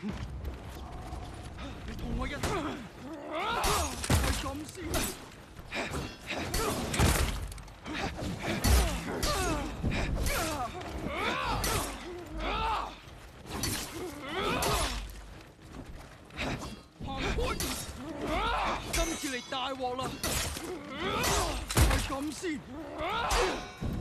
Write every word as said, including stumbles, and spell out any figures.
你同我一齊，係咁先。行開！今次嚟大鑊啦，係咁先。